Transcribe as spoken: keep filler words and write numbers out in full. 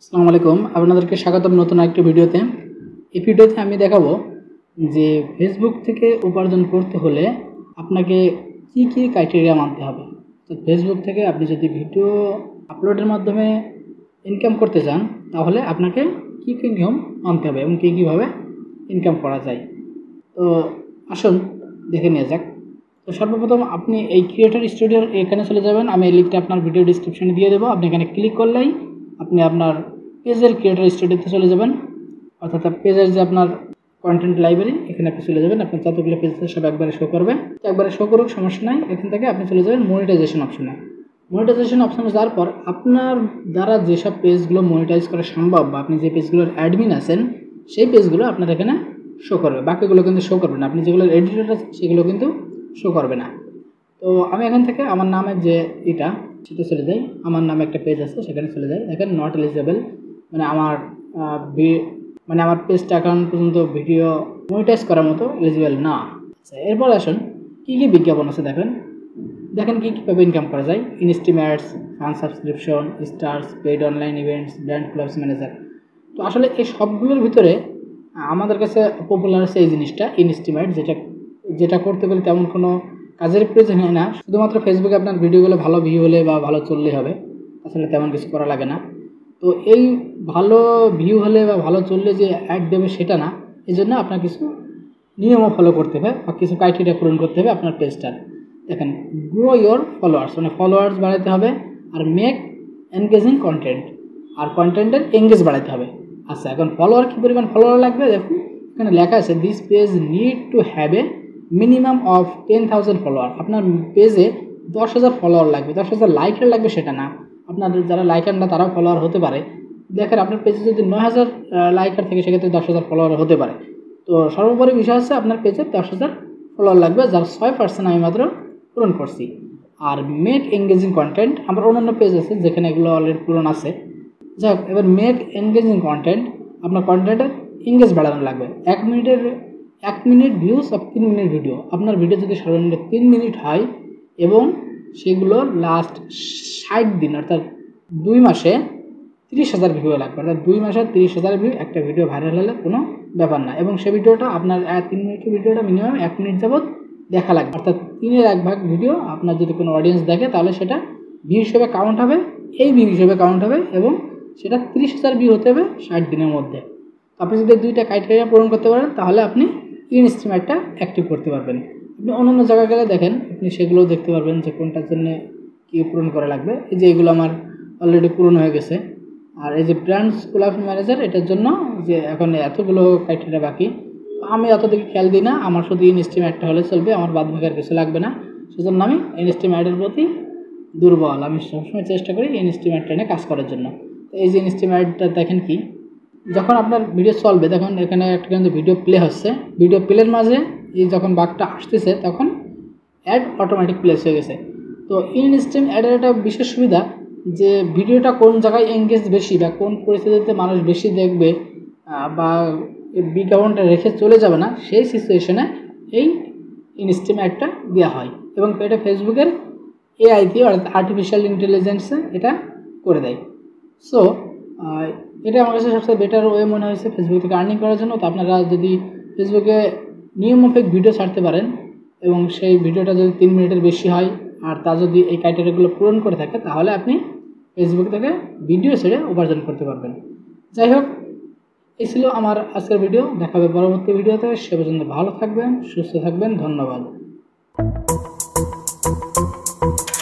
আসসালামু আলাইকুম, আপনাদেরকে স্বাগতম নতুন একটা ভিডিওতে। এই ভিডিওতে আমি দেখাবো যে ফেসবুক থেকে উপার্জন করতে হলে আপনাকে কি কি ক্রাইটেরিয়া মানতে হবে। তো ফেসবুক থেকে আপনি যদি ভিডিও আপলোডের মাধ্যমে ইনকাম করতে চান তাহলে আপনাকে কি কি নিয়ম মানতে হবে এবং কী কীভাবে ইনকাম করা যায়। তো আসুন দেখে নেওয়া যাক। তো সর্বপ্রথম আপনি এই ক্রিয়েটর স্টুডিওর এখানে চলে যাবেন। আমি এই লিঙ্কটা আপনার ভিডিও ডিসক্রিপশনে দিয়ে দেবো। আপনি এখানে ক্লিক করলেই আপনি আপনার পেজের ক্রিয়েটর স্টুডিওতে চলে যাবেন, অর্থাৎ পেজের যে আপনার কন্টেন্ট লাইব্রেরি এখানে আপনি চলে যাবেন। আপনার যতগুলো পেজ সব একবারে শো করবে, একবারে শো করুক, সমস্যা নাই। এখান থেকে আপনি চলে যাবেন মনিটাইজেশন অপশনে। মনিটাইজেশন অপশনে যাওয়ার পর আপনার দ্বারা যেসব পেজগুলো মনিটাইজ করা সম্ভব বা আপনি যে পেজগুলোর অ্যাডমিন আছেন সেই পেজগুলো আপনার এখানে শো করবে, বাকিগুলো কিন্তু শো করবে না। আপনি যেগুলোর এডিটর আছে সেগুলো কিন্তু শো করবে না। তো আমি এখান থেকে আমার নামের যে এটা সেটা চলে যাই। আমার নামে একটা পেজ আছে সেখানে চলে যাই। দেখেন নট এলিজেবল, মানে আমার মানে আমার পেজটা এখন পর্যন্ত ভিডিও মনিটাইজ করার মতো এলিজিবল না। আচ্ছা, এরপর আসুন কী কী বিজ্ঞাপন আছে দেখেন দেখেন কী কীভাবে ইনকাম করা যায়। ইনস্টিমেটস, fan subscription, stars, paid online events, brand collabs manager. তো আসলে এই সবগুলোর ভিতরে আমাদের কাছে পপুলার আছে এই জিনিসটা ইনস্টিমেট, যেটা যেটা করতে গেলে তেমন কোনো কাজের প্রয়োজন হয় না। শুধুমাত্র ফেসবুকে আপনার ভিডিওগুলো ভালো ভিউ হলে বা ভালো চললেই হবে, আসলে তেমন কিছু করা লাগে না। তো এই ভালো ভিউ হলে বা ভালো চললে যে অ্যাড দেবে সেটা না, এই জন্য আপনার কিছু নিয়মও ফলো করতে হবে বা কিছু ক্রাইটেরিয়া পূরণ করতে হবে আপনার পেজটার। দেখেন, গ্রো ইয়োর ফলোয়ার্স, মানে ফলোয়ার্স বাড়াতে হবে, আর মেক এনগেজিং কন্টেন্ট, আর কন্টেন্টের এঙ্গেজ বাড়াতে হবে। আচ্ছা, এখন ফলোয়ার কী পরিমাণ ফলোয়ার লাগবে দেখুন এখানে লেখা আছে this page need to have a minimum of ten thousand follower. আপনার পেজে দশ হাজার ফলোয়ার লাগবে, দশ হাজার লাইকার লাগবে সেটা না। আপনার যারা লাইকার না তারাও ফলোয়ার হতে পারে। দেখেন আপনার পেজে যদি নয় হাজার লাইকার থেকে সেক্ষেত্রে দশ হাজার ফলোয়ার হতে পারে। তো সর্বোপরি বিষয় হচ্ছে আপনার পেজে দশ হাজার ফলোয়ার লাগবে, যার ছয় পার্সেন্ট আমি মাত্র পূরণ করছি। আর মেক এনগেজিং কন্টেন্ট, আমার অন্যান্য পেজ আছে যেখানে এগুলো অলরেডি পূরণ আছে। যাই হোক, এবার মেক এনগেজিং কন্টেন্ট, আপনার কন্টেন্টের এনগেজ বাড়ানো লাগবে। এক মিনিটের এক মিনিট ভিউজ আর তিন মিনিট ভিডিও, আপনার ভিডিও যদি সর্বনিম্ন তিন মিনিট হয় এবং সেগুলো লাস্ট ষাট দিন অর্থাৎ দুই মাসে তিরিশ হাজার ভিউ লাগবে, অর্থাৎ দুই মাসে তিরিশ হাজার ভিউ একটা ভিডিও ভাইরাল হলে কোনো ব্যাপার না। এবং সেই ভিডিওটা আপনার তিন মিনিটের ভিডিওটা মিনিমাম এক মিনিট যাবৎ দেখা লাগবে, অর্থাৎ তিনের এক ভাগ ভিডিও আপনার যদি কোনো অডিয়েন্স দেখে তাহলে সেটা ভিউ হিসেবে কাউন্ট হবে, এই ভিউ হিসেবে কাউন্ট হবে, এবং সেটা তিরিশ হাজার ভিউ হতে হবে ষাট দিনের মধ্যে। আপনি যদি দুইটা ক্রাইটেরিয়া পূরণ করতে পারেন তাহলে আপনি ইনস্টিমেটটা অ্যাক্টিভ করতে পারবেন। আপনি অন্যান্য জায়গায় গেলে দেখেন আপনি সেগুলোও দেখতে পারবেন যে কোনটার জন্য কী পূরণ করা লাগবে। এই যে এগুলো আমার অলরেডি পূরণ হয়ে গেছে। আর এই যে ব্র্যান্ড ক্লাব ম্যানেজার, এটার জন্য যে এখন এতগুলো ক্রাইটেরিয়া বাকি, আমি অত দিকে খেয়াল দিই না। আমার শুধু ইনস্টিমেটটা হলে চলবে, আমার বাদ ভাগের কিছু লাগবে না। সেজন্য আমি ইনস্টিমেটের প্রতি দুর্বল। আমি সবসময় চেষ্টা করি ইনস্টিমেটটা নিয়ে কাজ করার জন্য। এই যে ইনস্টিমেটটা দেখেন কি, যখন আপনার ভিডিও চলবে দেখুন এখানে একটা কিন্তু ভিডিও প্লে হচ্ছে, ভিডিও প্লের মাঝে এই যখন বাগটা আসতেছে তখন অ্যাড অটোমেটিক প্লেস হয়ে গেছে। তো ইনস্ট্যান্ট অ্যাডের একটা বিশেষ সুবিধা যে ভিডিওটা কোন জায়গায় এঙ্গেজ বেশি বা কোন পরিস্থিতিতে মানুষ বেশি দেখবে বা বিজ্ঞাপনটা রেখে চলে যাবে না, সেই সিচুয়েশনে এই ইনস্ট্যান্ট অ্যাডটা দেওয়া হয়। এবং এটা ফেসবুকের এআই দিয়ে অর্থাৎ আর্টিফিশিয়াল ইন্টেলিজেন্সে এটা করে দেয়। সো এটা আমার কাছে সবচেয়ে বেটার ওয়ে মনে হয়েছে ফেসবুক থেকে আর্নিং করার জন্য। তো আপনারা যদি ফেসবুকে নিয়মমাফিক ভিডিও ছাড়তে পারেন এবং সেই ভিডিওটা যদি তিন মিনিটের বেশি হয় আর তা যদি এই ক্রাইটেরিয়াগুলো পূরণ করে থাকে তাহলে আপনি ফেসবুক থেকে ভিডিও ছেড়ে উপার্জন করতে পারবেন। যাই হোক, এই ছিল আমার আজকের ভিডিও। দেখা হবে পরবর্তী ভিডিওতে। সে পর্যন্ত ভালো থাকবেন, সুস্থ থাকবেন। ধন্যবাদ।